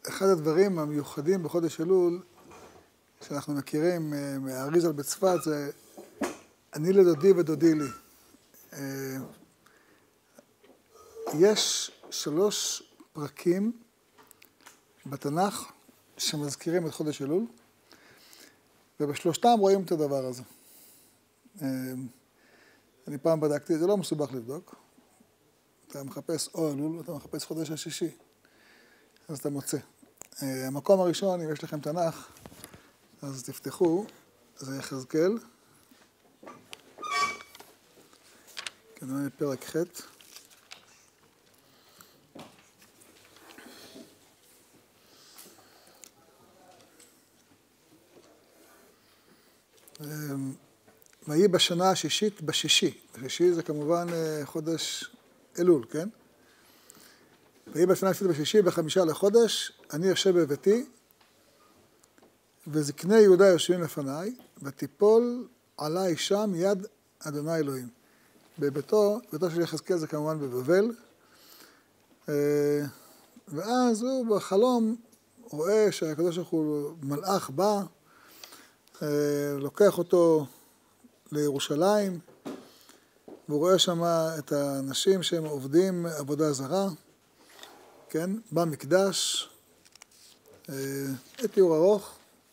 אחד הדברים המיוחדים בחודש אלול, שאנחנו מכירים מהאריז"ל בצפת, זה אני לדודי ודודי לי. יש 3 פרקים בתנ"ך שמזכירים את חודש אלול, ובשלושתם רואים את הדבר הזה. אני פעם בדקתי, זה לא מסובך לבדוק. אתה מחפש או אלול, אתה מחפש חודש השישי. אז אתה מוצא. המקום הראשון, אם יש לכם תנ"ך, אז תפתחו, זה יחזקאל. כנראה פרק ח'. ויהי בשנה השישית בשישי. בשישי זה כמובן חודש אלול, כן? ויהי בשנה השישית בשישי ב5 לחודש, אני יושב בביתי, וזקני יהודה יושבים לפניי, ותיפול עליי שם יד אדוני אלוהים. בביתו של יחזקאל זה כמובן בבבל, ואז הוא בחלום רואה שהקדוש ברוך הוא מלאך בא, לוקח אותו לירושלים, והוא רואה שם את האנשים שהם עובדים עבודה זרה, כן? במקדש, תיאור ארוך.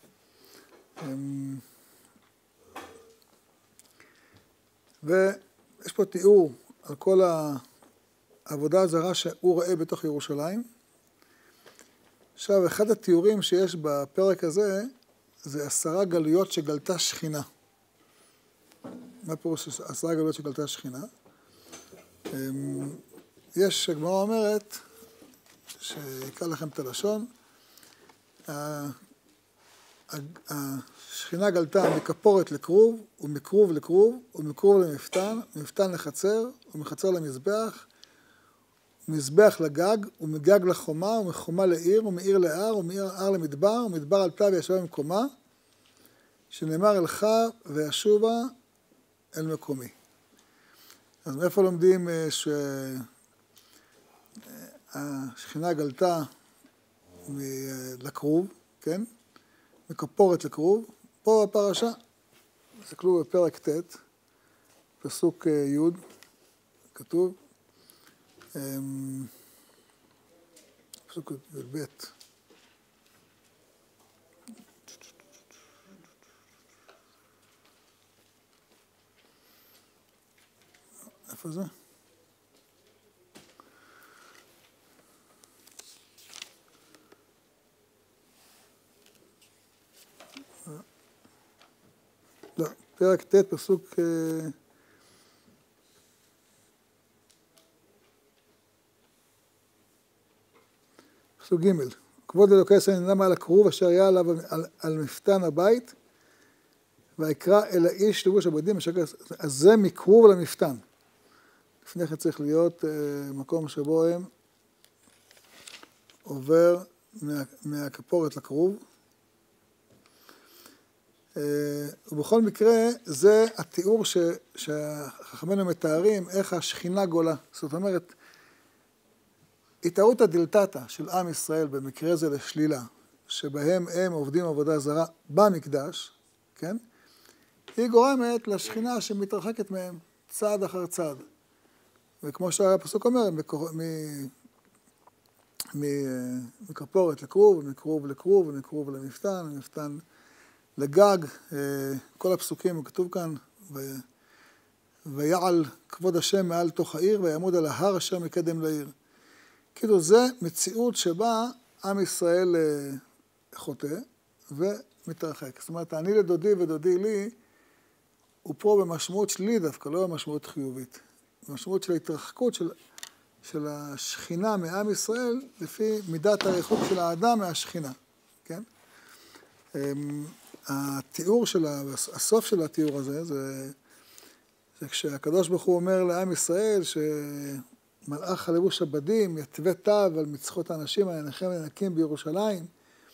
ויש פה תיאור על כל העבודה הזרה שהוא רואה בתוך ירושלים. עכשיו, אחד התיאורים שיש בפרק הזה, זה 10 גלויות שגלתה שכינה. מה פירוש 10 גלויות שגלתה שכינה? יש, הגמרא אומרת, שיקרא לכם את הלשון, השכינה גלתה מכפורת לכרוב, ומכרוב לכרוב, ומכרוב למפתן, ומפתן לחצר, ומחצר למזבח, ומזבח לגג, ומגג לחומה, ומחומה לעיר, ומעיר להר, ומעיר למדבר, ומדבר עלתה וישבה במקומה, שנאמר אלך וישובה אל מקומי. אז מאיפה לומדים שהשכינה גלתה לכרוב, כן? מכפורת לכרוב. פה בפרשה, תסתכלו בפרק ט', פסוק י', כתוב, פסוק י"ב. איפה זה? לא, פרק ט', פסוק ג'. כבוד אלוקי ישראל נעלה מעל הכרוב אשר היה עליו על מפתן הבית, ויקרא אל האיש לבוש הבגדים. אז זה מכרוב למפתן. לפני כן צריך להיות מקום שבו הם עובר מהכפורת לכרוב. ובכל מקרה, זה התיאור שהחכמינו מתארים, איך השכינה גולה. זאת אומרת, התארות הדלתתא של עם ישראל, במקרה זה לשלילה, שבהם הם עובדים עבודה זרה במקדש, כן? היא גורמת לשכינה שמתרחקת מהם צעד אחר צעד. וכמו שהפסוק אומר, מכפורת לכרוב, ומכרוב לכרוב, ומכרוב למפתן, ומפתן לגג. כל הפסוקים, הוא כתוב כאן, ויעל כבוד השם מעל תוך העיר, ויעמוד על ההר אשר מקדם לעיר. כאילו זה מציאות שבה עם ישראל חוטא ומתרחק. זאת אומרת, אני לדודי ודודי לי, הוא פה במשמעות שלי דווקא, לא במשמעות חיובית. במשמעות של ההתרחקות של השכינה מעם ישראל, לפי מידת הריחוק של האדם מהשכינה, כן? התיאור הסוף של התיאור הזה, זה כשהקדוש ברוך הוא אומר לעם ישראל, מלאך הלבוש הבדים, יתווה תו על מצחות האנשים, העיניכם ינקים בירושלים.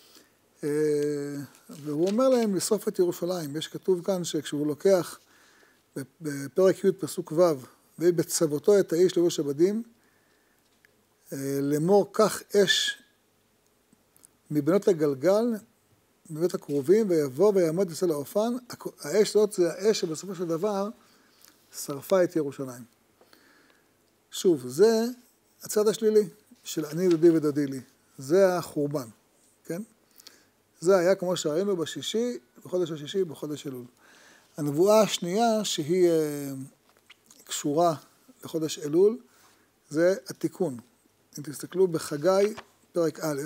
והוא אומר להם לשרוף את ירושלים. יש כתוב כאן שכשהוא לוקח בפרק י' פסוק ו', ובצוותו את האיש לבוש הבדים, לאמור כך אש מבנות הגלגל, מבית הקרובים, ויבוא ויעמוד אצל האופן. האש הזאת זה האש שבסופו של דבר שרפה את ירושלים. שוב, זה הצד השלילי של אני דודי ודודי לי. זה החורבן, כן? זה היה כמו שראינו בשישי, בחודש השישי, בחודש אלול. הנבואה השנייה שהיא קשורה לחודש אלול, זה התיקון. אם תסתכלו בחגי, פרק א',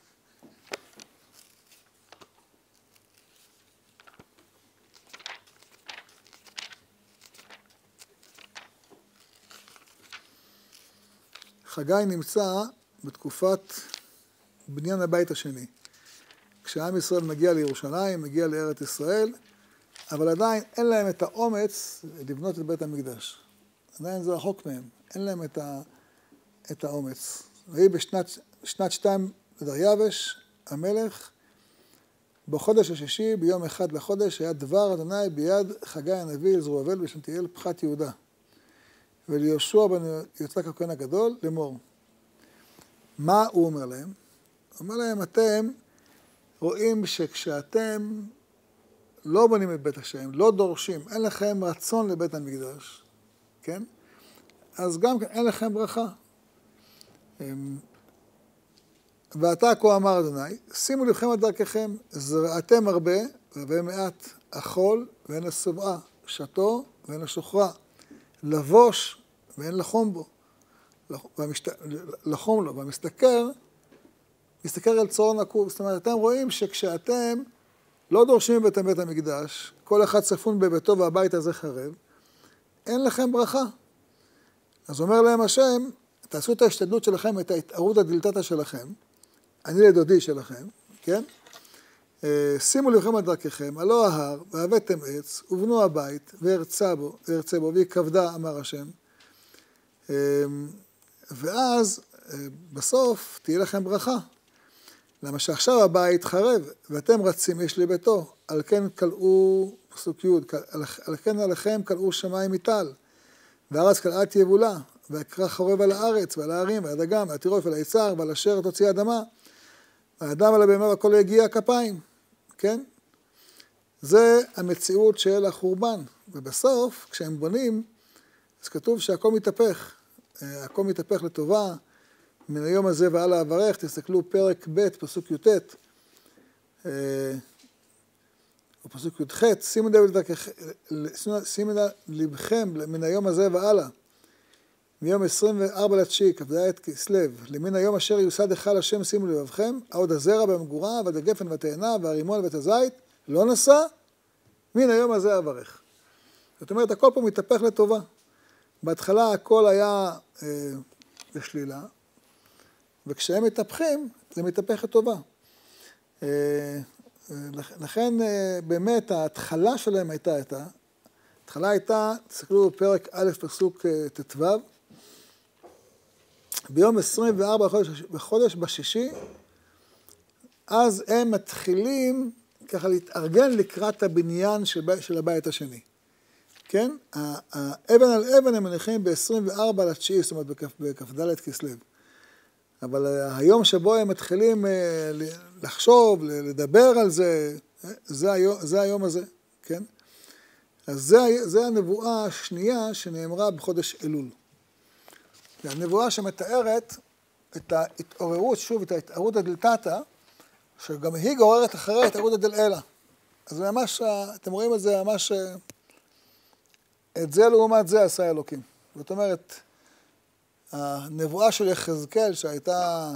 חגי נמצא בתקופת בניין הבית השני. כשעם ישראל מגיע לירושלים, מגיע לארץ ישראל, אבל עדיין אין להם את האומץ לבנות את בית המקדש. עדיין זה רחוק מהם, אין להם את האומץ. והיא בשנת 2 לדריווש, המלך, בחודש השישי, ביום 1 לחודש, היה דבר אדוני ביד חגי הנביא לזרובבל ושלתיאל פחת יהודה. וליהושע בן יצחק הכהן הגדול, לאמור. מה הוא אומר להם? הוא אומר להם, אתם רואים שכשאתם לא בונים את בית השם, לא דורשים, אין לכם רצון לבית המקדש, כן? אז גם כן אין לכם ברכה. ועתה כה אמר אדוני, שימו לבכם על דרככם, זרעתם הרבה ומעט, אכול ואין לשובעה, שתו ואין לשוחרה, לבוש ואין לחום בו, לחום לו, והמשתכר, מסתכל על צרור נקוב. זאת אומרת, אתם רואים שכשאתם לא דורשים בבית המקדש, כל אחד צפון בביתו והבית הזה חרב, אין לכם ברכה. אז אומר להם השם, תעשו את ההשתדלות שלכם, את ההתערות הדלתתא שלכם, אני לדודי שלכם, כן? שימו לבכם על דרככם, הלא ההר, והבאתם עץ, ובנו הבית, וירצה בו, והיא כבדה, אמר השם. ואז, בסוף, תהיה לכם ברכה. למה שעכשיו הבית חרב, ואתם רצים, יש לי ביתו, על כן קלעו, פסוק י', על כן עליכם קלעו שמיים מטל, והארץ קלעת יבולה, והקרח חורב על הארץ, ועל הערים, ועל הדגם, ועל הטירוף, ועל היצר, ועל אשר תוציא האדמה, והאדם על הבהמה והכל יגיע הכפיים, כן? זה המציאות של החורבן, ובסוף, כשהם בונים, אז כתוב שהכל מתהפך, הכל מתהפך לטובה, מן היום הזה והלאה אברך, תסתכלו פרק ב' פסוק י"ט, או פסוק י"ח, שימו לבכם מן היום הזה והלאה, מיום 24 לתשיעי, כ"ד כסלו, למן היום אשר יוסד היכל השם שימו לבבכם, העוד הזרע במגורה, ועד הגפן והתאנה, והרימון ואת הזית, לא נשא, מן היום הזה אברך. זאת אומרת, הכל פה מתהפך לטובה. בהתחלה הכל היה לשלילה, וכשהם מתהפכים, זה מתהפך לטובה. לכן באמת ההתחלה שלהם ההתחלה הייתה, תסתכלו בפרק א' פסוק ט"ו, ביום 24 בחודש בשישי, אז הם מתחילים ככה להתארגן לקראת הבניין של הבית השני. כן? האבן על אבן הם מניחים ב-24 לתשיעי, זאת אומרת בכ"ד כסלו. אבל היום שבו הם מתחילים לחשוב, לדבר על זה, זה היום הזה, כן? אז זה הנבואה השנייה שנאמרה בחודש אלול. זה הנבואה שמתארת את ההתעוררות, שוב, את ההתערות הדלתתא, שגם היא גוררת אחרי ההתערות הדלעילה. אז ממש, אתם רואים את זה ממש, את זה לעומת זה עשה אלוקים. זאת אומרת, הנבואה של יחזקאל שהייתה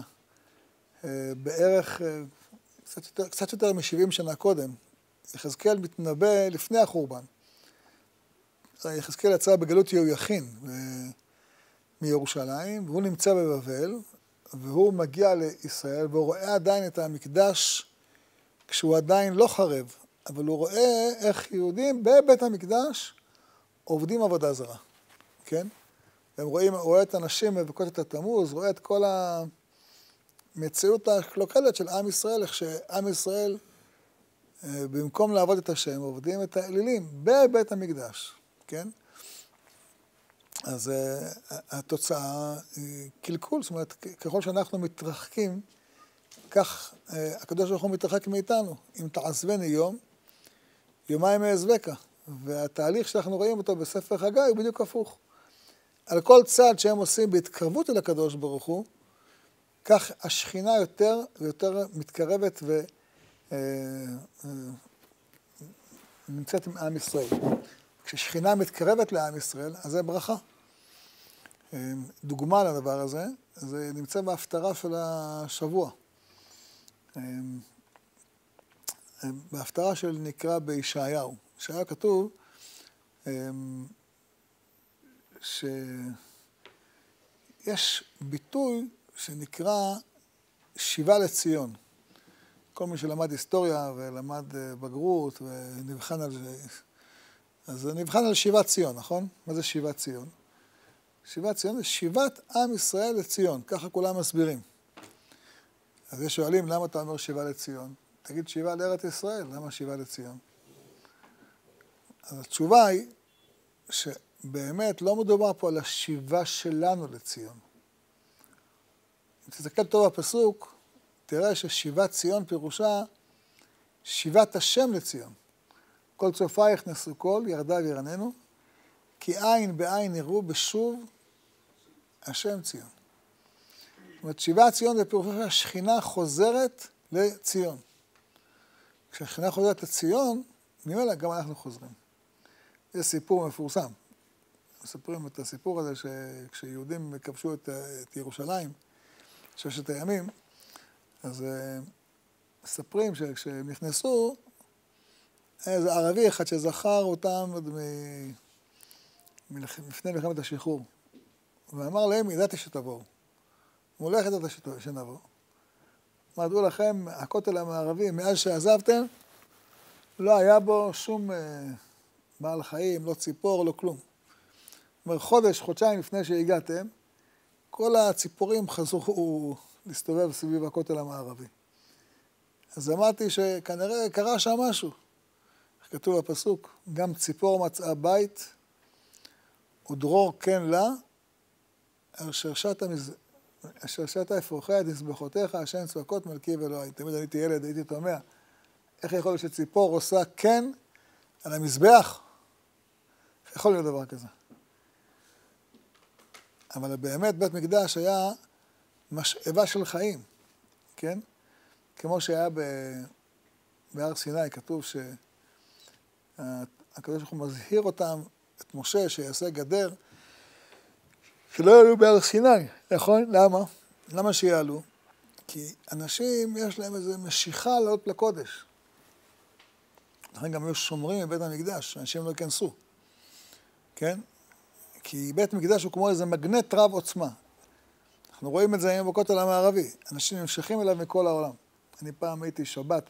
בערך קצת יותר מ-70 שנה קודם, יחזקאל מתנבא לפני החורבן. יחזקאל יצא בגלות יהויכין מירושלים, והוא נמצא בבבל, והוא מגיע לישראל, והוא רואה עדיין את המקדש כשהוא עדיין לא חרב, אבל הוא רואה איך יהודים בבית המקדש עובדים עבודה זרה, כן? הם רואה את הנשים מבכות את התמוז, רואה את כל המציאות הקלוקלת של עם ישראל, איך שעם ישראל, במקום לעבוד את השם, עובדים את האלילים בבית המקדש, כן? אז התוצאה היא קלקול, זאת אומרת, ככל שאנחנו מתרחקים כך הקדוש ברוך הוא מתרחק מאיתנו. אם תעזבני יום, יומיים אעזבך. והתהליך שאנחנו רואים אותו בספר חגי הוא בדיוק הפוך. על כל צעד שהם עושים בהתקרבות אל הקדוש ברוך הוא, כך השכינה יותר ויותר מתקרבת ונמצאת עם עם ישראל. כששכינה מתקרבת לעם ישראל, אז זה ברכה. דוגמה לדבר הזה, זה נמצא בהפטרה של השבוע. בהפטרה של נקרא בישעיהו. בישעיהו כתוב שיש ביטוי שנקרא שיבה לציון. כל מי שלמד היסטוריה ולמד בגרות ונבחן על זה, אז נבחן על שיבת ציון, נכון? מה זה שיבת ציון? שיבת ציון זה שיבת עם ישראל לציון, ככה כולם מסבירים. אז יש שואלים, למה אתה אומר שיבה לציון? תגיד שיבה לארץ ישראל, למה שיבה לציון? אז התשובה היא שבאמת לא מדובר פה על השיבה שלנו לציון. אם תסתכל טוב בפסוק, תראה ששיבת ציון פירושה שיבת השם לציון. כל צופייך נשאו קול, ירדה וירננו, כי עין בעין יראו בשוב השם ציון. זאת אומרת, שיבת ציון זה פירושה שהשכינה חוזרת לציון. כשהשכינה חוזרת לציון, ממילא גם אנחנו חוזרים. זה סיפור מפורסם. מספרים את הסיפור הזה שכשיהודים כבשו את ירושלים, ששת הימים, אז מספרים שכשהם נכנסו, היה איזה ערבי אחד שזכר אותם לפני מלחמת השחרור. ואמר להם, ידעתי שתבואו. הוא לא ידעתי שנבוא. אמר, דעו לכם, הכותל המערבי, מאז שעזבתם, לא היה בו שום בעל חיים, לא ציפור, לא כלום. אומר, חודש, חודשיים לפני שהגעתם, כל הציפורים חזרו להסתובב סביב הכותל המערבי. אז אמרתי שכנראה קרה שם משהו. כתוב בפסוק, גם ציפור מצאה בית, ודרור כן לה, אשר שתה אפרוחיה את מזבחותיך, השם צבקות מלכי ואלוהי. תמיד הייתי ילד, הייתי תומע. איך יכול להיות שציפור עושה כן על המזבח? איך יכול להיות דבר כזה? אבל באמת בית מקדש היה משאבה של חיים, כן? כמו שהיה בהר סיני, כתוב שהקדוש ברוך הוא מזהיר אותם, את משה, שיעשה גדר, שלא יעלו בהר סיני, נכון? למה? למה שיעלו? כי אנשים יש להם איזו משיכה לעלות לקודש. לכן גם היו שומרים בבית המקדש, אנשים לא יכנסו, כן? כי בית מקדש הוא כמו איזה מגנט רב עוצמה. אנחנו רואים את זה היום בכותל המערבי. אנשים נמשכים אליו מכל העולם. אני פעם הייתי שבת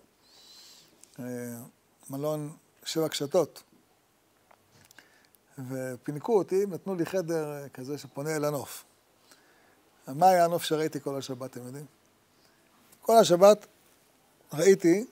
במלון 7 קשתות, ופינקו אותי, נתנו לי חדר כזה שפונה אל הנוף. מה היה הנוף שראיתי כל השבת, אתם יודעים? כל השבת ראיתי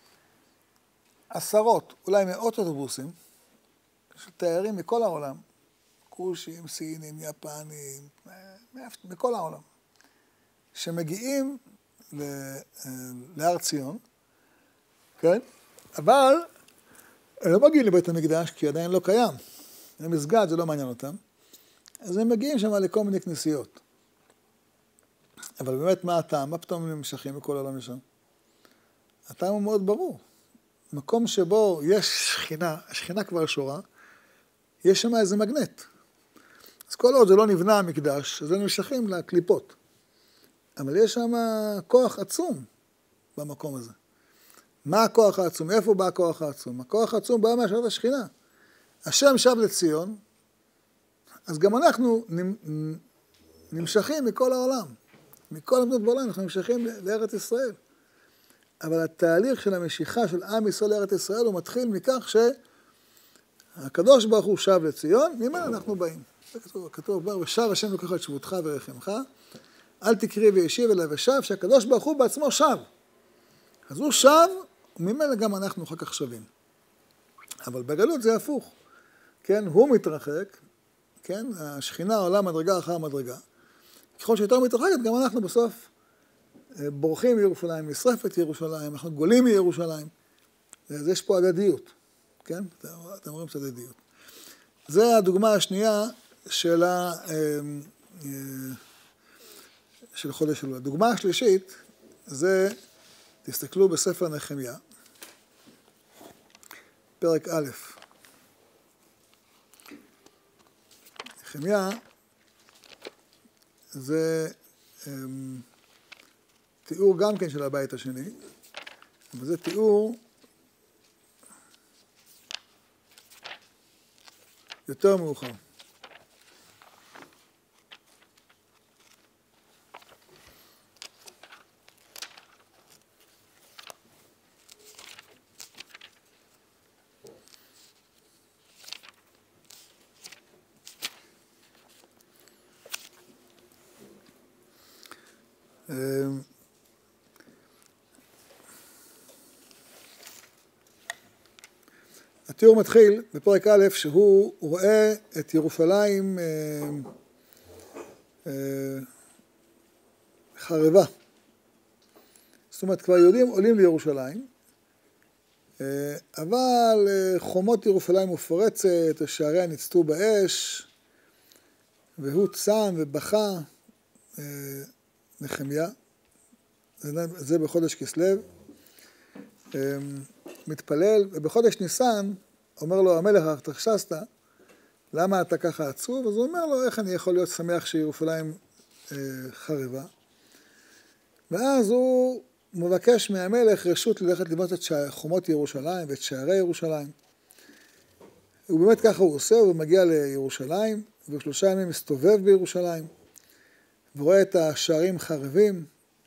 עשרות, אולי מאות אוטובוסים, של תיירים מכל העולם, כושים, סינים, יפנים, מכל העולם, שמגיעים להר ציון, כן? אבל הם לא מגיעים לבית המקדש, כי עדיין לא קיים. זה מסגד, זה לא מעניין אותם. אז הם מגיעים שם לכל מיני כנסיות. אבל באמת מה הטעם? מה פתאום הם נמשכים מכל העולם לשם? הטעם הוא מאוד ברור. מקום שבו יש שכינה, השכינה כבר שורה, יש שם איזה מגנט. אז כל עוד זה לא נבנה המקדש, אז הם נמשכים לקליפות. אבל יש שם כוח עצום במקום הזה. מה הכוח העצום? מאיפה בא הכוח העצום? הכוח העצום בא מהשארת השכינה. השם שב לציון, אז גם אנחנו נמשכים מכל העולם. מכל המדינות בעולם אנחנו נמשכים לארץ ישראל. אבל התהליך של המשיכה של עם ישראל לארץ ישראל הוא מתחיל מכך שהקדוש ברוך הוא שב לציון, ממנו אנחנו באים. זה כתוב, ושב השם לקח את שבותך ורחמך, אל תקרי וישיב אליי ושב, שהקדוש ברוך הוא בעצמו שב. אז הוא שב, וממנו גם אנחנו אחר כך שבים. אבל בגלות זה הפוך. כן, הוא מתרחק, כן, השכינה עולה מדרגה אחר מדרגה. ככל שיותר מתרחקת, גם אנחנו בסוף בורחים מירושלים, נשרפת ירושלים, אנחנו גולים מירושלים. אז יש פה הדדיות, כן? אתם רואים את הדדיות. זה הדוגמה השנייה של חודש אלול. הדוגמה השלישית זה, תסתכלו בספר נחמיה, פרק א'. נחמיה זה תיאור גם כן של הבית השני, אבל זה תיאור יותר מאוחר. התיאור מתחיל בפרק א' שהוא רואה את ירושלים חרבה. זאת אומרת, כבר יהודים עולים לירושלים, אבל חומות ירושלים מופרצת, שעריה ניצתו באש, והוא צם ובכה, נחמיה, זה בחודש כסלו, מתפלל, ובחודש ניסן אומר לו המלך ארתחשסתא, למה אתה ככה עצוב? אז הוא אומר לו, איך אני יכול להיות שמח שירושלים חרבה? ואז הוא מבקש מהמלך רשות ללכת לבנות את חומות ירושלים ואת שערי ירושלים. ובאמת ככה הוא עושה, הוא מגיע לירושלים, ו3 ימים מסתובב בירושלים, ורואה את השערים חרבים,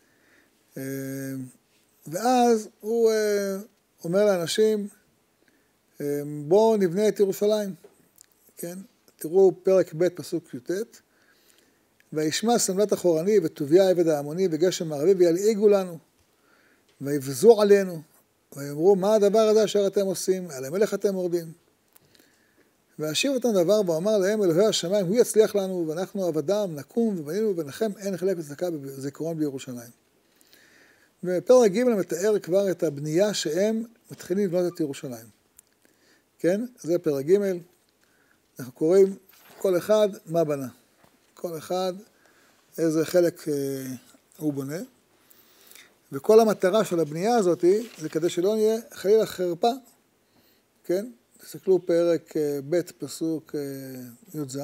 ואז הוא אומר לאנשים, בואו נבנה את ירושלים, כן? תראו פרק ב' פסוק י"ט, וישמע סמלת אחורני וטוביה עבד העמוני וגשם מערבי וילעיגו לנו, ויבזו עלינו, ויאמרו מה הדבר הזה אשר אתם עושים, על המלך אתם מורדים. והשיב אותם דבר ואמר להם אלוהי השמיים, הוא יצליח לנו ואנחנו עבדם, נקום ובנינו ונחם, אין חלק וצדקה בזיכרון בירושלים. ופרק ג' מתאר כבר את הבנייה שהם מתחילים לבנות את ירושלים. כן? זה פרק ג', אנחנו קוראים כל אחד מה בנה. כל אחד איזה חלק הוא בונה. וכל המטרה של הבנייה הזאת זה כדי שלא נהיה חלילה חרפה. כן? תסתכלו פרק ב' פסוק י"ז.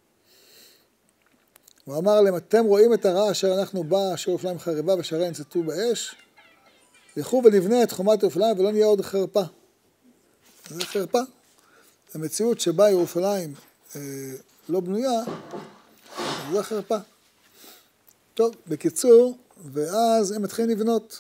הוא אמר להם, אתם רואים את הרע אשר אנחנו בה, אשר ירושלים חרבה ושעריה ניצתו באש, לכו ונבנה את חומת ירושלים ולא נהיה עוד חרפה. זה חרפה. המציאות שבה ירושלים לא בנויה, זה חרפה. טוב, בקיצור, ואז הם מתחילים לבנות.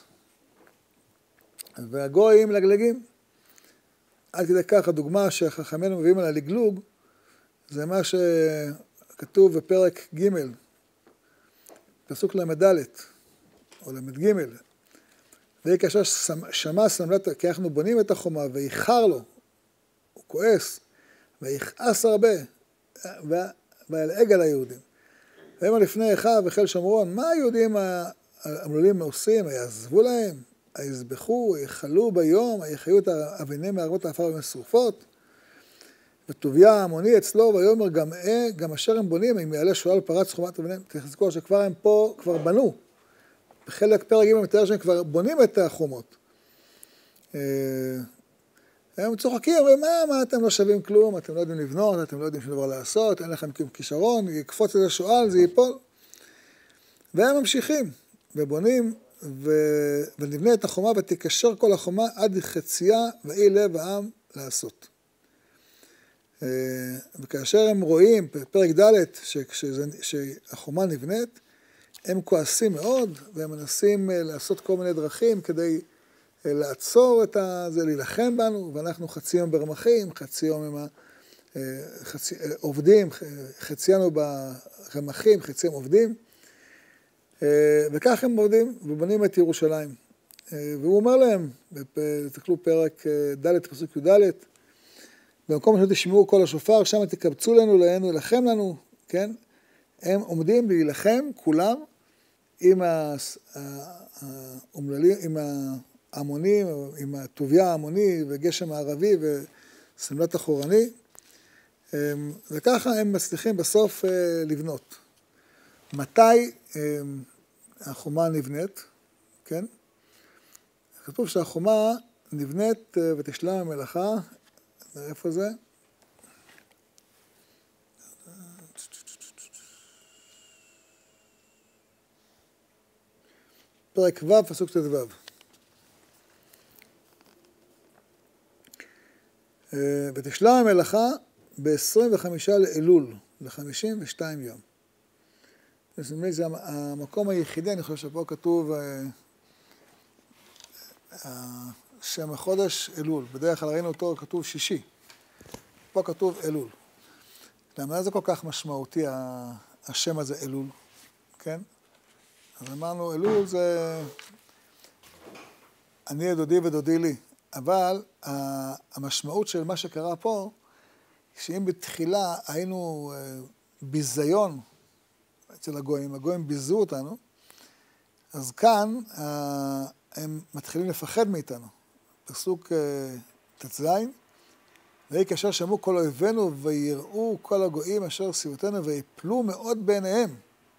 והגויים לגלגים. עד כדי כך, הדוגמה שחכמינו מביאים על הלגלוג, זה מה שכתוב בפרק ג', פסוק למד או למד ג', ויהי כאשר שמע סמלת, כי אנחנו בונים את החומה, ואיחר לו, הוא כועס, ויכעס הרבה, וילעג על היהודים. ויאמר לפני אחיו וחיל שומרון, מה היהודים המלולים עושים? יעזבו להם, יזבחו, יחלו ביום, יחיו את אביניהם מערבות העפר ומשרופות. וטוביה העמוני אצלו, ויאמר גם אשר הם בונים, אם יעלה שועל פרץ חומת אביניהם, תזכור שכבר הם פה, כבר בנו. בחלק פרק ג' מתאר שהם כבר בונים את החומות. הם צוחקים, אומרים, מה אתם לא שווים כלום, אתם לא יודעים לבנות, אתם לא יודעים שום דבר לעשות, אין לכם כישרון, יקפוץ איזה שועל, זה ייפול. והם ממשיכים, ובונים, ונבנה את החומה, ותקשר כל החומה עד חציה, ואי לב העם לעשות. וכאשר הם רואים, בפרק ד' שהחומה נבנית, הם כועסים מאוד, והם מנסים לעשות כל מיני דרכים כדי לעצור את זה, להילחם בנו, ואנחנו חצי יום ברמחים, חצי יום עם עובדים, חציינו ברמחים, חצי יום עובדים, וכך הם עובדים ובונים את ירושלים. והוא אומר להם, תסתכלו פרק ד' פסוק י"ד, במקום שלא תשמעו כל השופר, שם תקבצו לנו, להילחם לנו, כן? הם עומדים להילחם, כולם, עם האומללים, עם ההמונים, עם הטוביה ההמוני וגשם הערבי וסמלת החורני, וככה הם מצליחים בסוף לבנות. מתי החומה נבנית, כן? כתוב שהחומה נבנית ותשלם המלאכה, איפה זה? פרק ו' פסוק ט"ו. ותשלם המלאכה ב-25 לאלול, ל-52 יום. זה המקום היחידי, אני חושב שפה כתוב שם החודש אלול. בדרך כלל ראינו אותו כתוב שישי. פה כתוב אלול. למה זה כל כך משמעותי השם הזה אלול? כן? אז אמרנו אלול זה אני לדודי ודודי לי. אבל המשמעות של מה שקרה פה, שאם בתחילה היינו ביזיון אצל הגויים, הגויים ביזו אותנו, אז כאן הם מתחילים לפחד מאיתנו. פסוק ט"ז, ויהי כאשר שמעו כל אויבינו ויראו כל הגויים אשר סביבותינו ויפלו מאוד בעיניהם.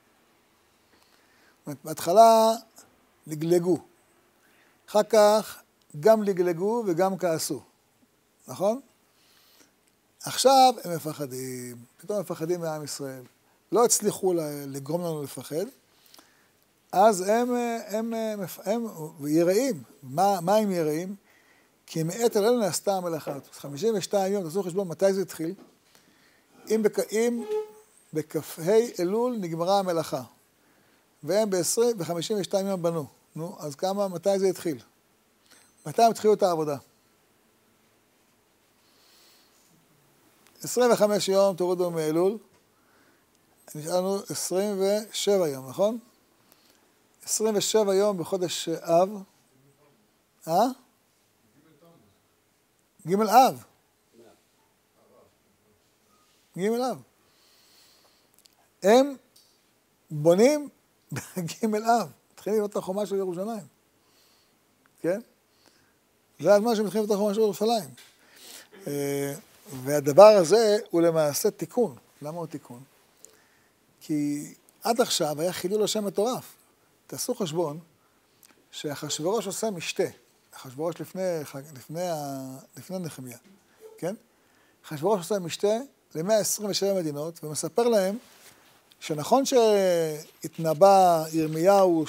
בהתחלה לגלגו, אחר כך גם לגלגו וגם כעסו, נכון? עכשיו הם מפחדים, פתאום מפחדים מעם ישראל. לא הצליחו לגרום לנו לפחד, אז הם יראים. מה הם יראים? כי מעת אלינו נעשתה המלאכה. 52 יום, תעשו חשבון מתי זה התחיל? אם בכ"ה אלול נגמרה המלאכה, והם ב-52 יום בנו. נו, אז מתי זה התחיל? מתי הם התחילו את העבודה? 25 יום תורידו מאלול, נשאר לנו 27 יום, נכון? 27 יום בחודש אב. ג' אב. ג' אב. הם בונים בג' אב. מתחילים לבנות את החומה של ירושלים. כן? זה הזמן שהם מתחילים לבנות את החומה של ירושלים. והדבר הזה הוא למעשה תיקון. למה הוא תיקון? כי עד עכשיו היה חילול השם מטורף. תעשו חשבון שאחשוורוש עושה משתה. אחשוורוש לפני נחמיה, כן? אחשוורוש עושה משתה ל-127 מדינות, ומספר להם שנכון שהתנבא ירמיהו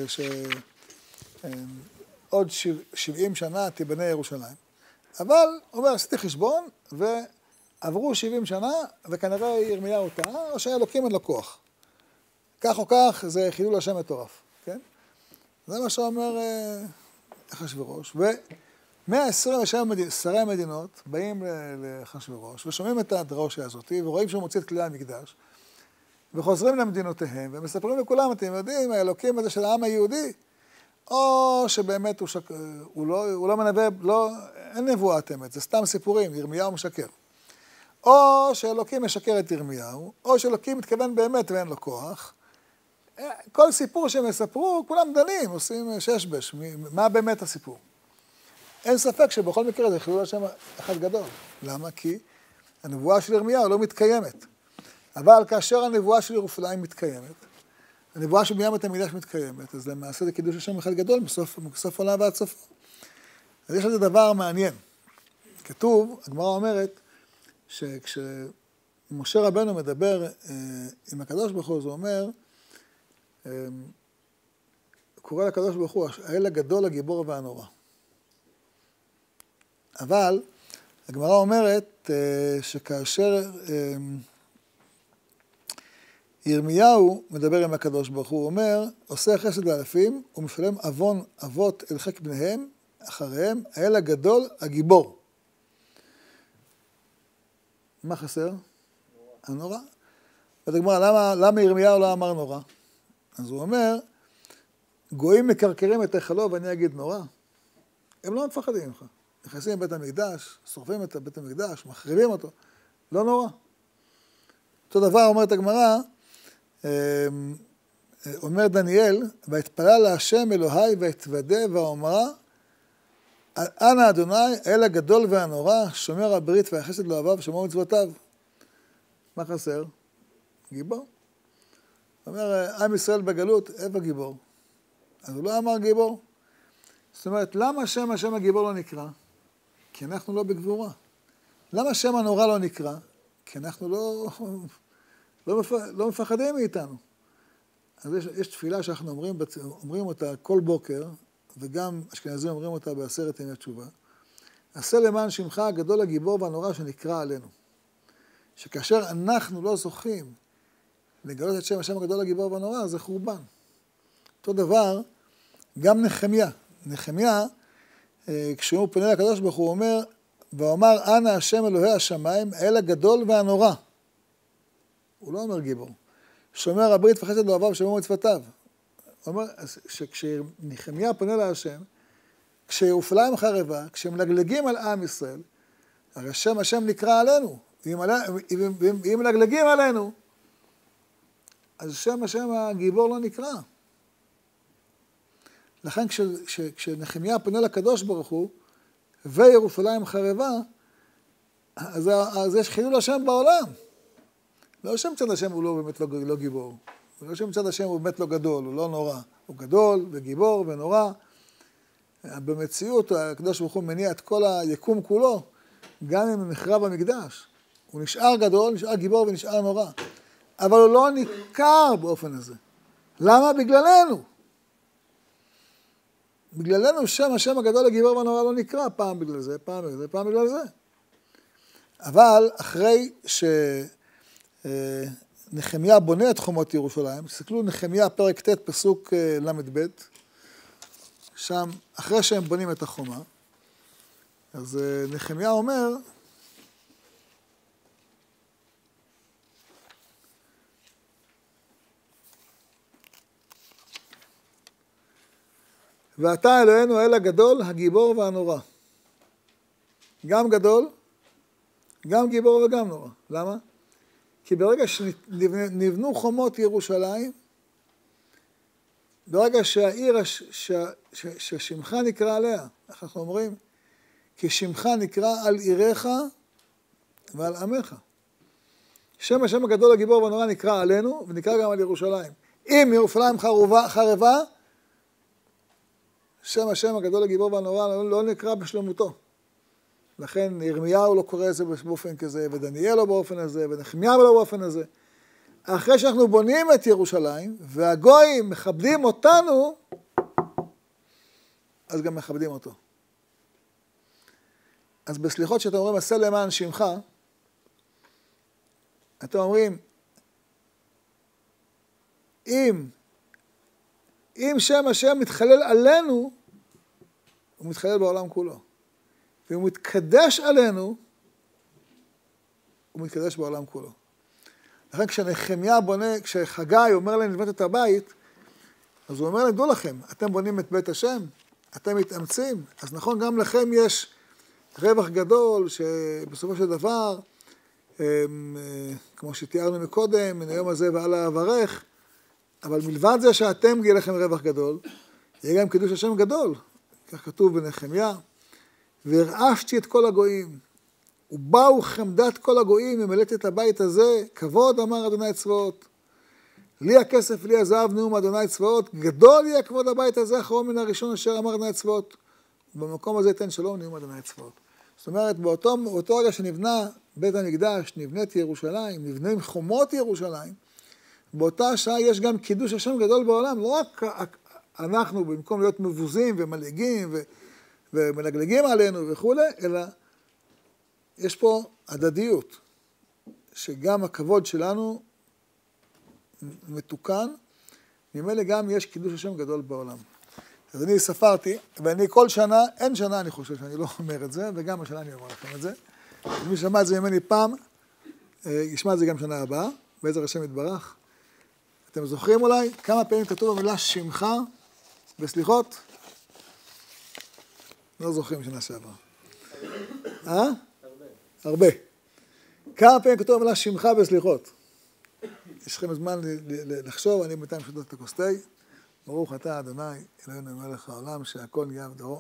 שעוד 70 שנה תיבנה ירושלים. אבל, הוא אומר, עשיתי חשבון, ועברו 70 שנה, וכנראה ירמיהו טעה, או שאלוקים אין לו כוח. כך או כך, זה חילול השם מטורף, כן? זה מה שאומר אחשוורוש. ו-127 שרי המדינות באים לאחשוורוש, ושומעים את הדרשה הזאת, ורואים שהוא מוציא את כלי המקדש, וחוזרים למדינותיהם, ומספרים לכולם, אתם יודעים, האלוקים הזה של העם היהודי, או שבאמת הוא לא מנבא, אין נבואת אמת, זה סתם סיפורים, ירמיהו משקר. או שאלוקים משקר את ירמיהו, או שאלוקים מתכוון באמת ואין לו כוח. כל סיפור שהם יספרו, כולם דנים, עושים ששבש, מה באמת הסיפור. אין ספק שבכל מקרה זה חילול השם אחד גדול. למה? כי הנבואה של ירמיהו לא מתקיימת. אבל כאשר הנבואה של ירושלים מתקיימת, הנבואה של בניין בית המקדש מתקיימת, אז למעשה זה קידוש השם אחד גדול, מסוף עולם ועד סופו. אז יש לזה דבר מעניין. כתוב, הגמרא אומרת, שכשמשה רבנו מדבר עם הקדוש ברוך הוא, הוא אומר, קורא לקדוש ברוך הוא, האל הגדול, הגיבור והנורא. אבל הגמרא אומרת שכאשר ירמיהו מדבר עם הקדוש ברוך הוא, הוא אומר, עושה חסד לאלפים ומשלם עוון אבות אל חיק בניהם, אחריהם, האל הגדול, הגיבור. מה חסר? הנורא. ותגמר, למה ירמיהו לא אמר נורא? אז הוא אומר, גויים מקרקרים את היכלו ואני אגיד נורא. הם לא מפחדים ממך. נכנסים לבית המקדש, שורפים את בית המקדש, מחריבים אותו. לא נורא. אותו דבר אומרת הגמרא, אומר דניאל, והתפלל להשם אלוהי והתוודה ואומרה, אנא אדוני, האל הגדול והנורא, שומר הברית והחסד לאוהביו ושומר מצוותיו. מה חסר? גיבור. אומר, עם ישראל בגלות, איפה גיבור? אז הוא לא אמר גיבור. זאת אומרת, למה השם הגיבור לא נקרא? כי אנחנו לא בגבורה. למה השם הנורא לא נקרא? כי אנחנו לא מפחדים מאיתנו. אז יש תפילה שאנחנו אומרים אותה כל בוקר, וגם אשכנזים אומרים אותה בעשרת ימי תשובה. עשה למען שמך הגדול הגיבור והנורא שנקרא עלינו. שכאשר אנחנו לא זוכים לגלות את שם השם הגדול הגיבור והנורא, זה חורבן. אותו דבר, גם נחמיה. נחמיה, כשהוא פונה לקדוש ברוך הוא אומר, ואומר, אנא השם אלוהי השמיים, האל הגדול והנורא. הוא לא אומר גיבור. שומר הברית וחסד לאוהביו ושומר מצוותיו. הוא אומר שכשנחמיה פונה להשם, כשירושלים חרבה, כשמלגלגים על עם ישראל, הרי השם נקרא עלינו. ואם מלגלגים עלינו, אז השם הגיבור לא נקרא. לכן כשנחמיה פונה לקדוש ברוך הוא, וירושלים חרבה, אז יש חילול השם בעולם. לא שמצד השם הוא לא באמת לא גיבור. לא שמצד השם הוא באמת לא גדול, הוא לא נורא. הוא גדול וגיבור ונורא. במציאות הקדוש ברוך הוא מניע את כל היקום כולו, גם אם נחרב המקדש. הוא נשאר גדול, נשאר גיבור ונשאר נורא. אבל הוא לא ניכר באופן הזה. למה? בגללנו. בגללנו השם הגדול הגיבור והנורא לא נקרא, פעם בגלל זה, פעם בגלל זה, פעם בגלל זה. אבל אחרי שנחמיה בונה את חומות ירושלים, תסתכלו נחמיה פרק ט' פסוק ל"ב, שם אחרי שהם בונים את החומה, אז נחמיה אומר, ואתה אלוהינו האל הגדול, הגיבור והנורא. גם גדול, גם גיבור וגם נורא. למה? כי ברגע שנבנו חומות ירושלים, ברגע שהעיר ששמך נקרא עליה, איך אנחנו אומרים? כי שמך נקרא על עירך ועל עמך. השם הגדול הגיבור והנורא נקרא עלינו ונקרא גם על ירושלים. אם ירושלים חרבה, השם הגדול הגיבור והנורא לא נקרא בשלמותו. לכן ירמיהו לא קורא את זה באופן כזה, ודניאל לא באופן הזה, ונחמיה לא באופן הזה. אחרי שאנחנו בונים את ירושלים, והגויים מכבדים אותנו, אז גם מכבדים אותו. אז בסליחות שאתם אומרים, עשה למען שמך, אתם אומרים, אם שם השם מתחלל עלינו, הוא מתחלל בעולם כולו. ואם הוא מתקדש עלינו, הוא מתקדש בעולם כולו. לכן כשנחמיה בונה, כשחגי אומר להם לבנות את הבית, אז הוא אומר להם, דעו לכם, אתם בונים את בית השם, אתם מתאמצים, אז נכון, גם לכם יש רווח גדול, שבסופו של דבר, כמו שתיארנו מקודם, מן היום הזה ועלה אברך, אבל מלבד זה שאתם יהיה לכם רווח גדול, יהיה גם קידוש השם גדול, כך כתוב בנחמיה, והרעשתי את כל הגויים, ובאו חמדת כל הגויים, ומלאתי את הבית הזה, כבוד אמר אדוני צבאות, לי הכסף, לי הזהב, נאום אדוני צבאות, גדול יהיה כבוד הבית הזה, אחרון מן הראשון אשר אמר אדוני צבאות, ובמקום הזה יתן שלום, נאום אדוני צבאות. זאת אומרת, באותו רגע שנבנה בית המקדש, נבנית ירושלים, נבנים חומות ירושלים, באותה שעה יש גם קידוש השם גדול בעולם, לא רק אנחנו במקום להיות מבוזים ומלעיגים ומלגלגים עלינו וכו', אלא יש פה הדדיות, שגם הכבוד שלנו מתוקן, ממילא גם יש קידוש השם גדול בעולם. אז אני ספרתי, ואני כל שנה, אין שנה אני חושב שאני לא אומר את זה, וגם השנה אני אומר לכם את זה. מי שמע את זה ממני פעם, ישמע את זה גם שנה הבאה, בעזר השם יתברך. אתם זוכרים אולי כמה פעמים כתוב במילה שמך בסליחות? לא זוכרים שנה שעברה. הרבה. כמה פעמים כתוב במילה שמך בסליחות? יש לכם זמן לחשוב, אני בינתיים שותת את הכוס תה. ברוך אתה, אדוני, אלוהינו מלך העולם, שהכל נהיה בדברו.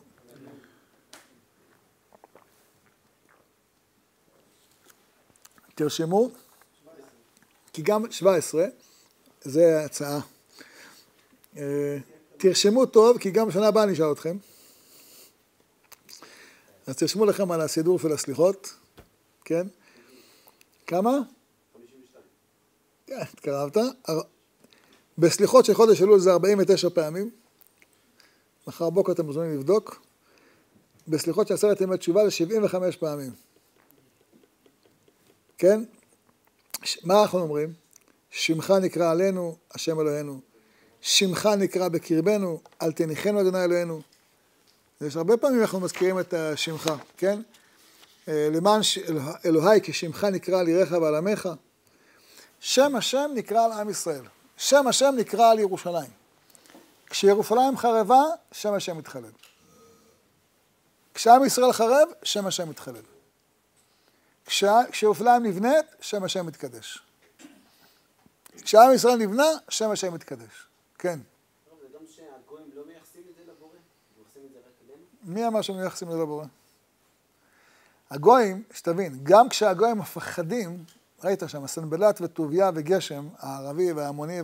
תרשמו, כי גם 17, זה ההצעה. תרשמו טוב, כי גם בשנה הבאה נשאל אתכם. אז תרשמו לכם על הסידור של הסליחות, כן? כמה? 52. כן, התקרבת. בסליחות של חודש אלול זה 49 פעמים. מחר בוקר אתם מוזמנים לבדוק. בסליחות של 10 ימי תשובה זה 75 פעמים. כן? מה אנחנו אומרים? שמך נקרא עלינו, השם אלוהינו. שמך נקרא בקרבנו, אל תניחנו אדוני אלוהינו. יש הרבה פעמים אנחנו מזכירים את שמך, כן? למען אלוהי כשמך נקרא על עירך ועל עמך. שם השם נקרא על עם ישראל. שם השם נקרא על ירושלים. כשירושלים חרבה, שם השם מתחלל. כשעם ישראל חרב, שם השם מתחלל. כשירושלים נבנית, שם השם מתקדש. כשעם ישראל נבנה, שם השם מתקדש. כן. זה גם שהגויים לא מייחסים את זה לבורא? מייחסים את זה רק אלינו? מי אמר שהם מייחסים את זה לבורא? הגויים, שתבין, גם כשהגויים מפחדים, ראית שם, סנבלט וטוביה וגשם, הערבי וההמוני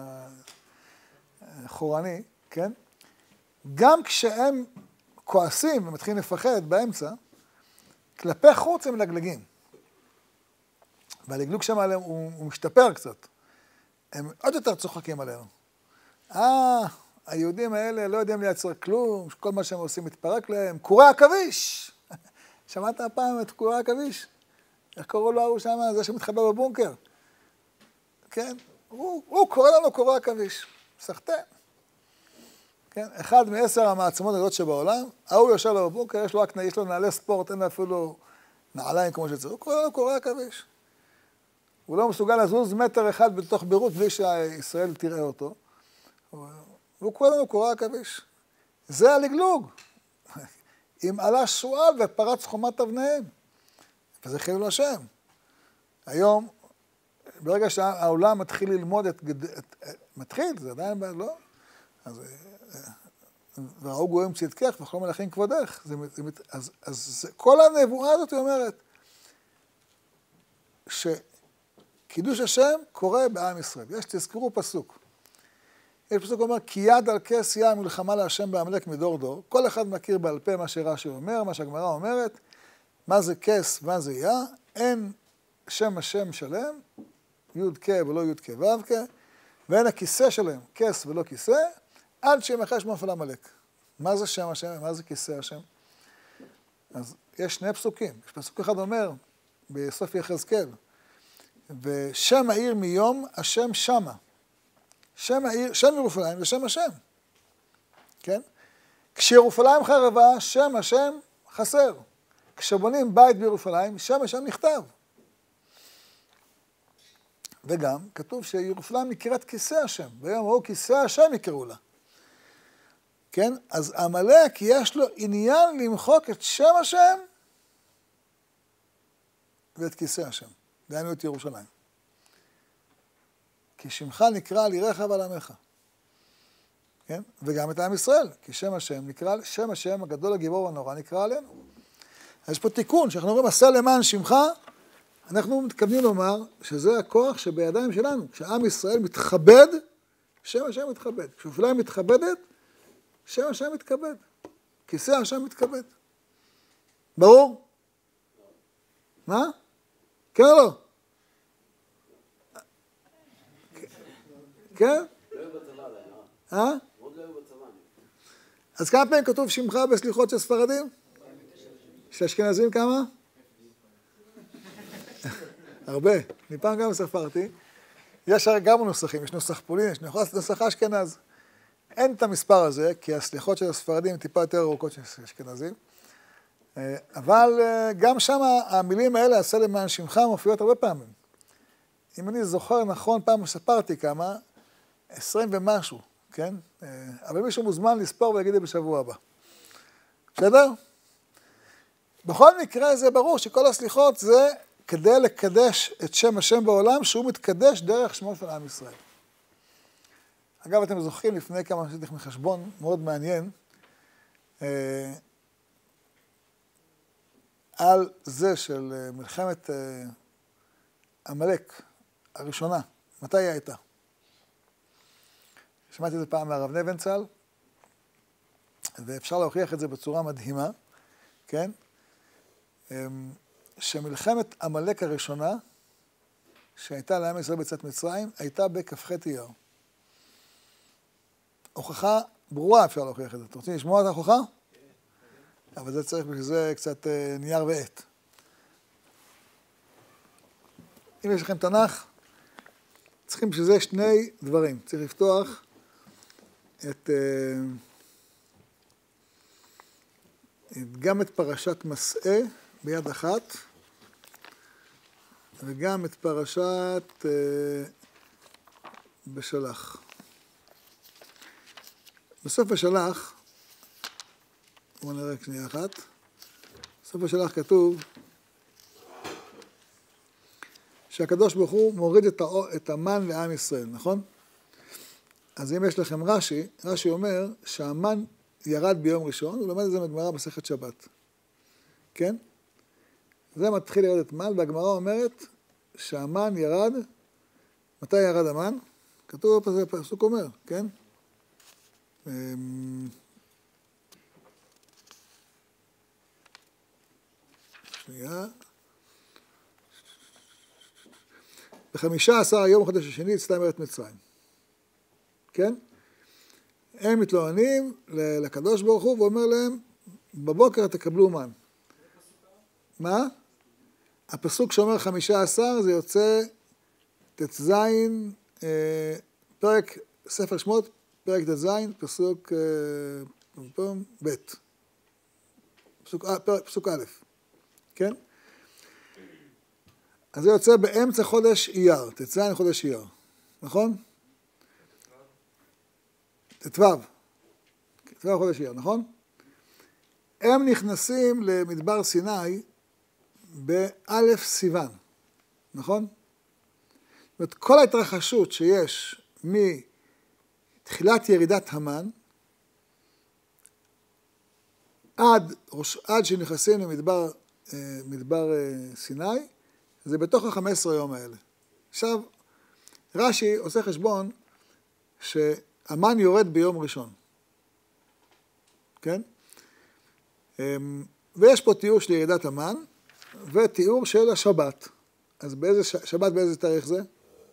והחורני, כן? גם כשהם כועסים ומתחילים לפחד באמצע, כלפי חוץ הם מלגלגים. והלגלוג שם עליהם הוא משתפר קצת. הם עוד יותר צוחקים עלינו. היהודים האלה לא יודעים לייצר כלום, כל מה שהם עושים מתפרק להם. קורי עכביש! שמעת הפעם את קורי עכביש? איך קראו לו ההוא שם? זה שמתחבא בבונקר. כן? הוא קורא לנו קורי עכביש. סחטן. כן? אחד מ10 המעצמות הגדולות שבעולם, ההוא יושב לו בבונקר, יש לו נעלי ספורט, אין לו אפילו נעליים כמו שצריך. הוא קורא לנו קורי עכביש. הוא לא מסוגל לזוז מטר אחד בתוך ביירות בלי שישראל תראה אותו. והוא קורא לנו קורי עכביש. זה הלגלוג. אם עלה שועל ופרץ חומת אבניהם. וזה חילול השם. היום, ברגע שהעולם מתחיל ללמוד מתחיל, זה עדיין לא? אז וראו גויים צדקך וכל מלכים כבודך. אז כל הנבואה הזאת היא אומרת, קידוש השם קורה בעם ישראל. תזכרו פסוק. יש פסוק אומר, כי יד על כס יה מלחמה להשם בעמלק מדור דור. כל אחד מכיר בעל פה מה שרש"י אומר, מה שהגמרא אומרת, מה זה כס, מה זה יה, אין שם השם שלם, יוד כה ולא יוד כה וו כה, ואין הכיסא שלם, כס ולא כיסא, עד שימחה שמו נפל עמלק. מה זה שם השם, מה זה כיסא השם? אז יש שני פסוקים. יש פסוק אחד אומר, בסוף יחזקאל, ושם העיר מיום השם שמה. שם העיר, שם ירושלים ושם השם. כן? כשירושלים חרבה, שם השם חסר. כשבונים בית בירושלים, שם השם נכתב. וגם כתוב שירושלים נקראת כיסא השם. ביום ההוא כיסא השם יקראו לה. כן? אז עמלק יש לו עניין למחוק את שם השם ואת כיסא השם. דהיינו את ירושלים. כי שמך נקרא על עירך ועל עמך. כן? וגם את עם ישראל. כי שם השם נקרא, שם השם הגדול הגיבור והנורא נקרא עלינו. אז יש פה תיקון, שאנחנו אומרים, עשה למען שמך, אנחנו מתכוונים לומר שזה הכוח שבידיים שלנו. כשעם ישראל מתכבד, שם השם מתכבד. כשאופליים מתכבדת, שם השם מתכבד. כיסא השם מתכבד. ברור? מה? כן או לא? כן? לא היו בצבא, לא. אה? עוד לא היו בצבא. אז כמה פעמים כתוב שמך בסליחות של ספרדים? שאשכנזים כמה? הרבה. אני פעם גם ספרתי. יש גם נוסחים, יש נוסח פולין, יש נוסח אשכנז. אין את המספר הזה, כי הסליחות של הספרדים הן טיפה יותר ארוכות של אשכנזים. אבל גם שם המילים האלה, עשה למען שמך, מופיעות הרבה פעמים. אם אני זוכר נכון, פעם ספרתי כמה, 20 ומשהו, כן? אבל מישהו מוזמן לספור ולהגיד לי בשבוע הבא. בסדר? בכל מקרה זה ברור שכל הסליחות זה כדי לקדש את שם השם בעולם, שהוא מתקדש דרך שמו של עם ישראל. אגב, אתם זוכרים, לפני כמה עשיתי לכם חשבון מאוד מעניין, על זה של מלחמת עמלק הראשונה. מתי היא הייתה? שמעתי את זה פעם מהרב נבנצל, ואפשר להוכיח את זה בצורה מדהימה, כן? שמלחמת עמלק הראשונה, שהייתה לעם ישראל בצאת מצרים, הייתה בכ"ח אייר. הוכחה ברורה, אפשר להוכיח את זה. אתם רוצים לשמוע את ההוכחה? אבל זה צריך בשביל זה קצת נייר ועט. אם יש לכם תנ"ך, צריכים בשביל זה שני דברים. צריך לפתוח גם את פרשת מסעה ביד אחת, וגם את פרשת בשלח. בסוף בשלח, בואו נראה שנייה אחת, בסוף בשלח כתוב שהקדוש ברוך הוא מוריד את המן לעם ישראל, נכון? אז אם יש לכם רש"י, רש"י אומר שהמן ירד ביום ראשון, הוא לומד את זה בגמרא מסכת שבת. כן? זה מתחיל לרדת מן, והגמרא אומרת שהמן ירד, מתי ירד המן? כתוב, זה פסוק אומר, כן? שנייה. ב15 יום החודש השני יצאתם מארץ מצרים. כן? הם מתלוננים לקדוש ברוך הוא ואומר להם, בבוקר תקבלו מן. מה? הפסוק שאומר 15 זה יוצא ט"ז, פרק ספר שמות, פרק ט"ז, פסוק ב', פסוק א', כן? אז זה יוצא באמצע חודש אייר, ט"ז חודש אייר, נכון? ט"ו חודש אייר, נכון? הם נכנסים למדבר סיני באלף סיוון, נכון? זאת אומרת, כל ההתרחשות שיש מתחילת ירידת המן, עד שנכנסים למדבר סיני, זה בתוך ה-15 יום האלה. עכשיו, רש"י עושה חשבון שהמן יורד ביום ראשון. כן? ויש פה תיאור של ירידת המן, ותיאור של השבת. אז באיזה שבת, באיזה תאריך זה?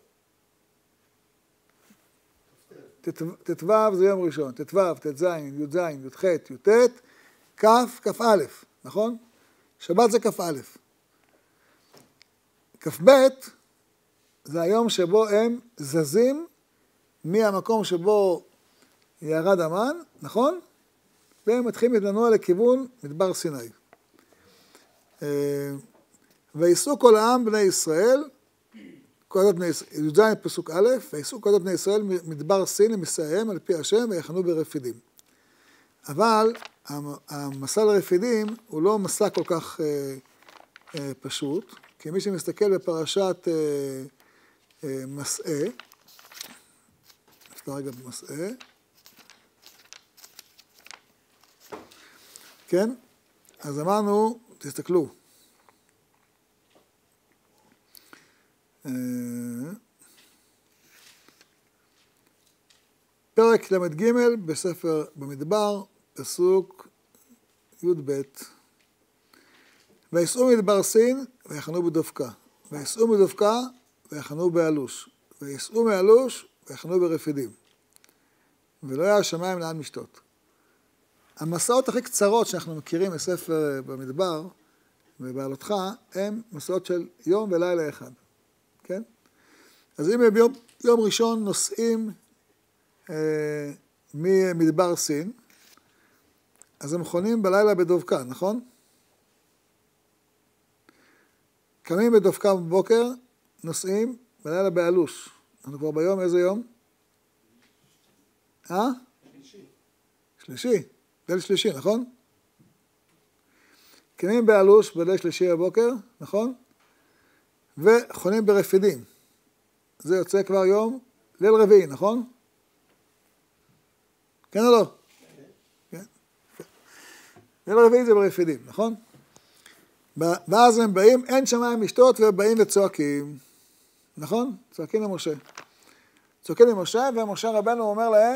ט"ו זה יום ראשון, ט"ו, ט"ז, י"ז, י"ח, י"ט, כ"א, נכון? שבת זה כ"א. כ"ב זה היום שבו הם זזים מהמקום שבו ירד המן, נכון? והם מתחילים לנוע לכיוון מדבר סיני. ויסעו כל העם בני ישראל, י"ז פסוק א', ויסעו כל בני ישראל מדבר סין למסעיהם על פי השם ויחנו ברפידים. אבל המסע לרפידים הוא לא מסע כל כך פשוט, כי מי שמסתכל בפרשת מסעה, נפתח רגע במסעה, כן? אז אמרנו, תסתכלו. פרק למד ג' בספר במדבר, פסוק י"ב. ויסעו מדבר סין ויחנו בדופקה. ויסעו מדופקה ויחנו באלוש. ויסעו מאלוש ויחנו ברפידים. ולא היה השמיים לאן משתות. המסעות הכי קצרות שאנחנו מכירים בספר במדבר ובעלותך, הם מסעות של יום ולילה אחד. כן? אז אם הם יום ראשון נוסעים ממדבר סין, אז הם חונים בלילה בדופקה, נכון? קמים בדופקה בבוקר, נוסעים בלילה באלוש. אנחנו כבר ביום, איזה יום? שלישי. ליל שלישי, נכון? קמים באלוש בליל שלישי בבוקר, נכון? וחונים ברפידים. זה יוצא כבר יום ליל רביעי, נכון? כן או לא? כן. ליל רביעי זה ברפידים, נכון? ואז הם באים, אין שמיים לשתות, והם באים וצועקים. נכון? צועקים למשה. צועקים למשה, ומשה רבנו אומר להם,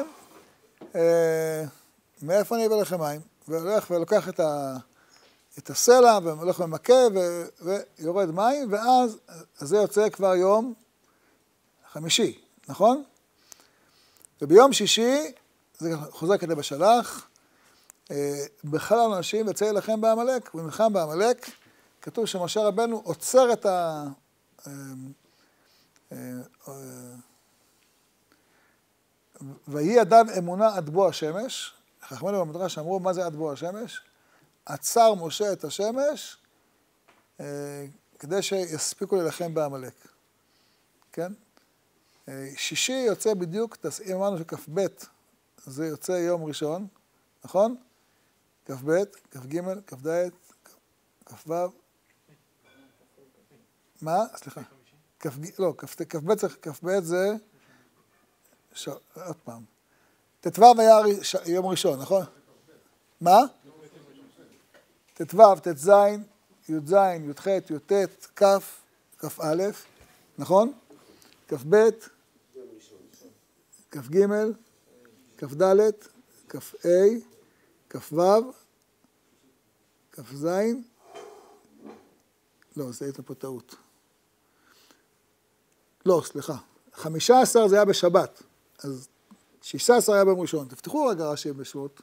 מאיפה אני אביא לכם מים? והולך ולוקח את הסלע, והולך ומכה, ויורד מים, ואז זה יוצא כבר יום חמישי, נכון? וביום שישי, זה חוזר כדי בשלח, בכלל האנשים יצא לכם בעמלק, הוא נלחם בעמלק, כתוב שמשה רבנו עוצר את ויהי אדם אמונה עד בוא השמש, חכמינו במדרש אמרו מה זה עד בוא השמש, עצר משה את השמש כדי שיספיקו להילחם בעמלק, כן? שישי יוצא בדיוק, אם אמרנו שכ"ב זה יוצא יום ראשון, נכון? כ"ב, כ"ג, כ"ד, כ"ו, מה? סליחה. לא, כ"ב זה, עוד פעם. ט"ו היה יום ראשון, נכון? מה? ט"ו, ט"ז, י"ז, י"ח, י"ט, כ', כ"א, נכון? כ"ב, כ"ג, כ"ד, כ"ה, כ"ו, כ"ז, לא, זה הייתה פה טעות. לא, סליחה. 15 זה היה בשבת, אז 16 היה ביום ראשון. תפתחו רגע רש"י בשבועות.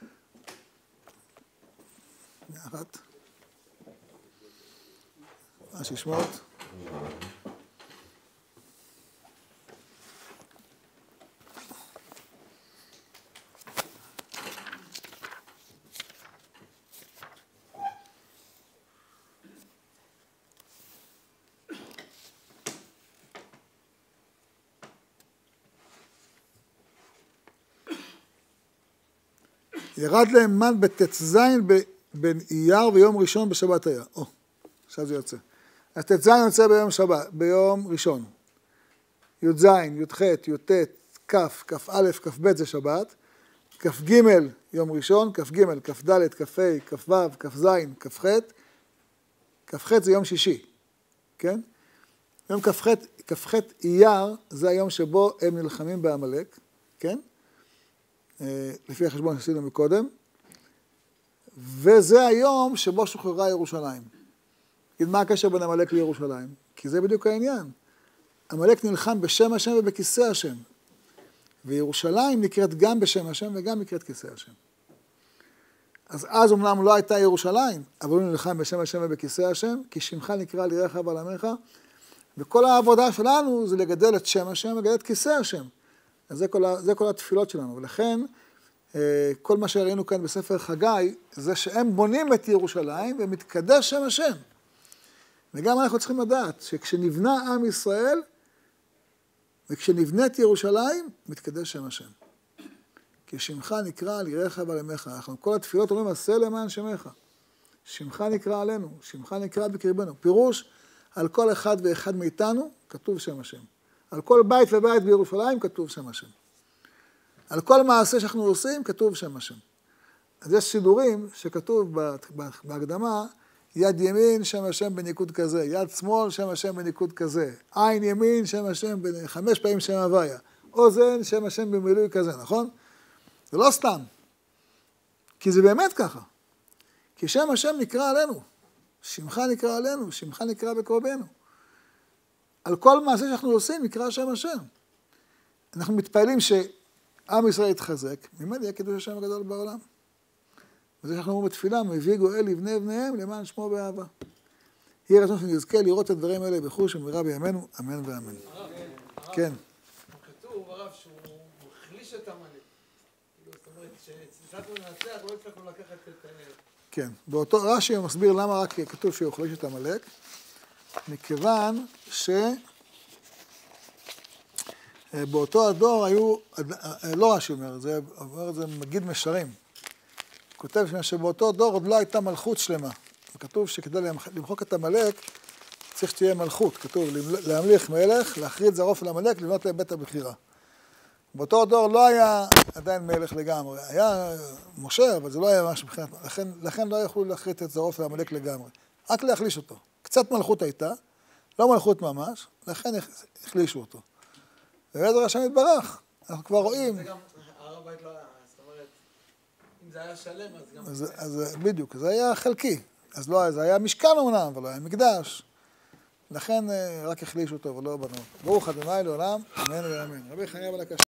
אחת. רש"י שמות. ירד להם מן בט"ז בין אייר ויום ראשון בשבת היה. עכשיו זה יוצא. אז ט"ז יוצא ביום ראשון. י"ז, י"ח, י"ט, כ', כ"א, כ"ב זה שבת. כ"ג יום ראשון, כ"ג, כ"ד, כ"ה, כ"ו, כ"ז, כ"ח. כ"ח זה יום שישי, כן? יום כ"ח אייר זה היום שבו הם נלחמים בעמלק, כן? לפי החשבון שעשינו מקודם, וזה היום שבו שוחררה ירושלים. מה הקשר בין עמלק לירושלים? כי זה בדיוק העניין. עמלק נלחם בשם השם ובכיסא השם, וירושלים נקראת גם בשם השם וגם נקראת כיסא השם. אז אומנם לא הייתה ירושלים, אבל הוא נלחם בשם השם ובכיסא השם, כי שמך נקרא לירך ועל עמך, וכל העבודה שלנו זה לגדל את שם השם ולגדל את כיסא השם. אז זה כל התפילות שלנו, ולכן כל מה שראינו כאן בספר חגי, זה שהם בונים את ירושלים ומתקדש שם השם. וגם אנחנו צריכים לדעת שכשנבנה עם ישראל, וכשנבנית ירושלים, מתקדש שם השם. כי שמך נקרא על ירך ועל עמך. אנחנו כל התפילות אומרים, עשה למען שמך. שמך נקרא עלינו, שמך נקרא בקרבנו. פירוש, על כל אחד ואחד מאיתנו, כתוב שם השם. על כל בית ובית בירושלים כתוב שם השם. על כל מעשה שאנחנו עושים כתוב שם השם. אז יש סידורים שכתוב בהקדמה, יד ימין שם השם בניקוד כזה, יד שמאל שם השם בניקוד כזה, עין ימין שם השם 5 פעמים שם הוויה, אוזן שם השם במילוי כזה, נכון? זה לא סתם, כי זה באמת ככה. כי שם השם נקרא עלינו, שמך נקרא עלינו, שמך נקרא בקרבנו. על כל מעשה שאנחנו עושים נקרא שם השם. אנחנו מתפעלים שעם ישראל יתחזק, ממילא יהיה קידוש השם הגדול בעולם. וזה שאנחנו אומרים בתפילה, מביא גואל לבני בניהם למען שמו באהבה. יהיה רצון שנזכה לראות את הדברים האלה בחוש ומהרה בימינו, אמן ואמן. כן. כתוב הרב שהוא מחליש את עמלק. זאת אומרת שהצלחנו לנצח, לא הצלחנו לקחת את... כן, באותו רש"י הוא מסביר למה רק כתוב שהוא חולש את עמלק, מכיוון שבאותו הדור היו, לא רש"י אומר, זה מגיד משרים, כותב שבאותו דור עוד לא הייתה מלכות שלמה, וכתוב שכדי למחוק את עמלק, צריך שתהיה מלכות, כתוב, להמליך מלך, להכריז זרעו של עמלק, לבנות להם בית הבחירה. באותו דור לא היה עדיין מלך לגמרי, היה משה, אבל זה לא היה ממש מבחינת, לכן לא יכלו להכריז את זרעו של עמלק לגמרי, רק להחליש אותו. קצת מלכות הייתה, לא מלכות ממש, לכן החלישו אותו. ובעזר השם יתברך, אנחנו כבר רואים. זה גם, הר הבית לא היה, זאת אומרת, אם זה היה שלם, אז גם... אז בדיוק, זה היה חלקי. אז לא, זה היה משכן אומנם, אבל לא היה מקדש. לכן רק החלישו אותו ולא בנו. ברוך ה' לעולם, אמן ואמן. רבי חניה בן הקשה.